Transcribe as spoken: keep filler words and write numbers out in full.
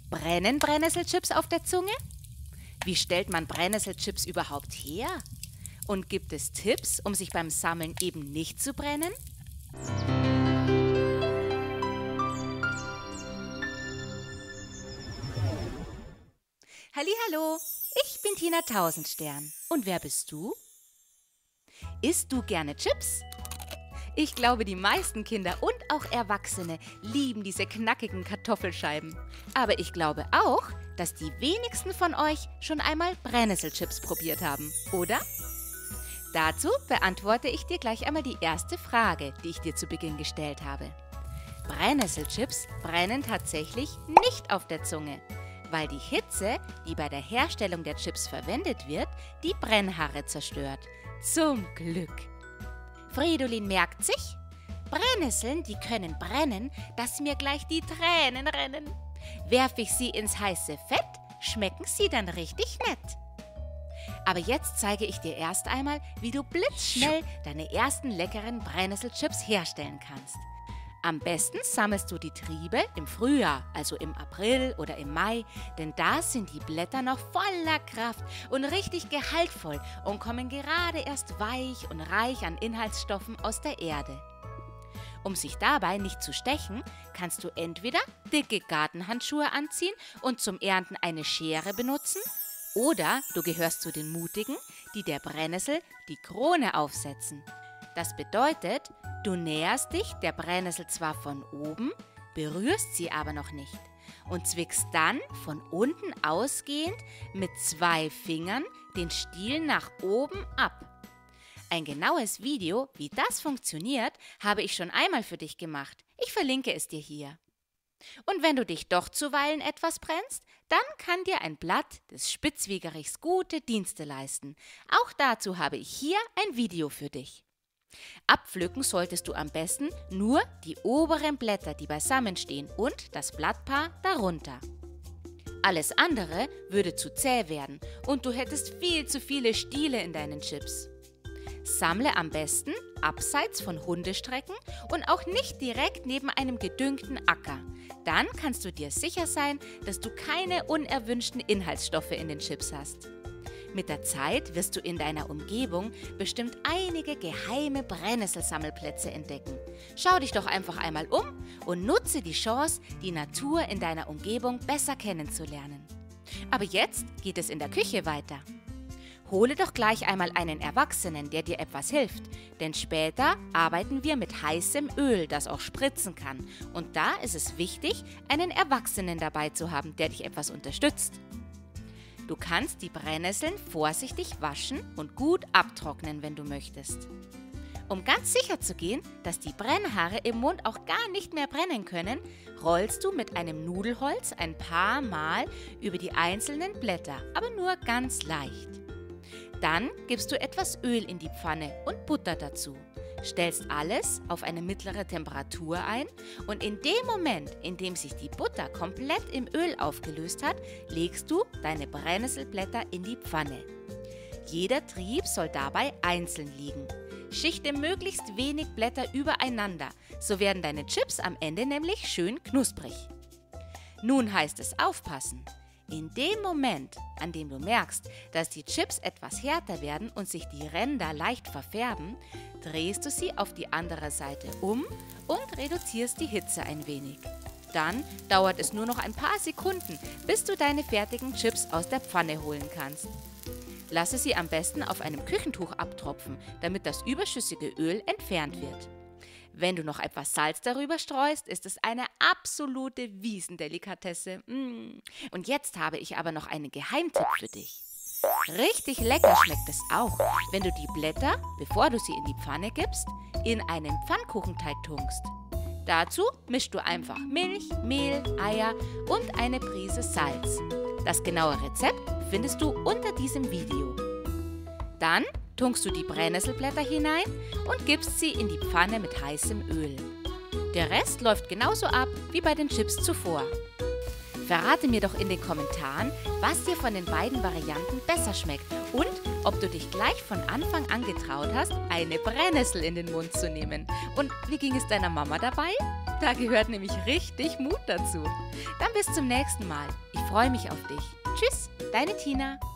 Brennen Brennnesselchips auf der Zunge? Wie stellt man Brennnesselchips überhaupt her? Und gibt es Tipps, um sich beim Sammeln eben nicht zu brennen? Hallihallo, ich bin Tina Tausendstern. Und wer bist du? Isst du gerne Chips? Ich glaube, die meisten Kinder und auch Erwachsene lieben diese knackigen Kartoffelscheiben. Aber ich glaube auch, dass die wenigsten von euch schon einmal Brennnesselchips probiert haben, oder? Dazu beantworte ich dir gleich einmal die erste Frage, die ich dir zu Beginn gestellt habe. Brennnesselchips brennen tatsächlich nicht auf der Zunge, weil die Hitze, die bei der Herstellung der Chips verwendet wird, die Brennhaare zerstört. Zum Glück! Fridolin merkt sich, Brennnesseln, die können brennen, dass mir gleich die Tränen rennen. Werfe ich sie ins heiße Fett, schmecken sie dann richtig nett. Aber jetzt zeige ich dir erst einmal, wie du blitzschnell deine ersten leckeren Brennnesselchips herstellen kannst. Am besten sammelst du die Triebe im Frühjahr, also im April oder im Mai, denn da sind die Blätter noch voller Kraft und richtig gehaltvoll und kommen gerade erst weich und reich an Inhaltsstoffen aus der Erde. Um sich dabei nicht zu stechen, kannst du entweder dicke Gartenhandschuhe anziehen und zum Ernten eine Schere benutzen, oder du gehörst zu den Mutigen, die der Brennnessel die Krone aufsetzen. Das bedeutet, du näherst dich der Brennnessel zwar von oben, berührst sie aber noch nicht und zwickst dann von unten ausgehend mit zwei Fingern den Stiel nach oben ab. Ein genaues Video, wie das funktioniert, habe ich schon einmal für dich gemacht. Ich verlinke es dir hier. Und wenn du dich doch zuweilen etwas brennst, dann kann dir ein Blatt des Spitzwegerichs gute Dienste leisten. Auch dazu habe ich hier ein Video für dich. Abpflücken solltest du am besten nur die oberen Blätter, die beisammen stehen, und das Blattpaar darunter. Alles andere würde zu zäh werden und du hättest viel zu viele Stiele in deinen Chips. Sammle am besten abseits von Hundestrecken und auch nicht direkt neben einem gedüngten Acker. Dann kannst du dir sicher sein, dass du keine unerwünschten Inhaltsstoffe in den Chips hast. Mit der Zeit wirst du in deiner Umgebung bestimmt einige geheime Brennnesselsammelplätze entdecken. Schau dich doch einfach einmal um und nutze die Chance, die Natur in deiner Umgebung besser kennenzulernen. Aber jetzt geht es in der Küche weiter. Hole doch gleich einmal einen Erwachsenen, der dir etwas hilft, denn später arbeiten wir mit heißem Öl, das auch spritzen kann. Und da ist es wichtig, einen Erwachsenen dabei zu haben, der dich etwas unterstützt. Du kannst die Brennnesseln vorsichtig waschen und gut abtrocknen, wenn du möchtest. Um ganz sicher zu gehen, dass die Brennhaare im Mund auch gar nicht mehr brennen können, rollst du mit einem Nudelholz ein paar Mal über die einzelnen Blätter, aber nur ganz leicht. Dann gibst du etwas Öl in die Pfanne und Butter dazu. Stellst alles auf eine mittlere Temperatur ein und in dem Moment, in dem sich die Butter komplett im Öl aufgelöst hat, legst du deine Brennnesselblätter in die Pfanne. Jeder Trieb soll dabei einzeln liegen. Schichte möglichst wenig Blätter übereinander, so werden deine Chips am Ende nämlich schön knusprig. Nun heißt es aufpassen. In dem Moment, an dem du merkst, dass die Chips etwas härter werden und sich die Ränder leicht verfärben, drehst du sie auf die andere Seite um und reduzierst die Hitze ein wenig. Dann dauert es nur noch ein paar Sekunden, bis du deine fertigen Chips aus der Pfanne holen kannst. Lasse sie am besten auf einem Küchentuch abtropfen, damit das überschüssige Öl entfernt wird. Wenn du noch etwas Salz darüber streust, ist es eine absolute Wiesendelikatesse. Mm. Und jetzt habe ich aber noch einen Geheimtipp für dich. Richtig lecker schmeckt es auch, wenn du die Blätter, bevor du sie in die Pfanne gibst, in einen Pfannkuchenteig tunkst. Dazu mischst du einfach Milch, Mehl, Eier und eine Prise Salz. Das genaue Rezept findest du unter diesem Video. Dann tunkst du die Brennnesselblätter hinein und gibst sie in die Pfanne mit heißem Öl. Der Rest läuft genauso ab wie bei den Chips zuvor. Verrate mir doch in den Kommentaren, was dir von den beiden Varianten besser schmeckt und ob du dich gleich von Anfang an getraut hast, eine Brennnessel in den Mund zu nehmen. Und wie ging es deiner Mama dabei? Da gehört nämlich richtig Mut dazu. Dann bis zum nächsten Mal. Ich freue mich auf dich. Tschüss, deine Tina.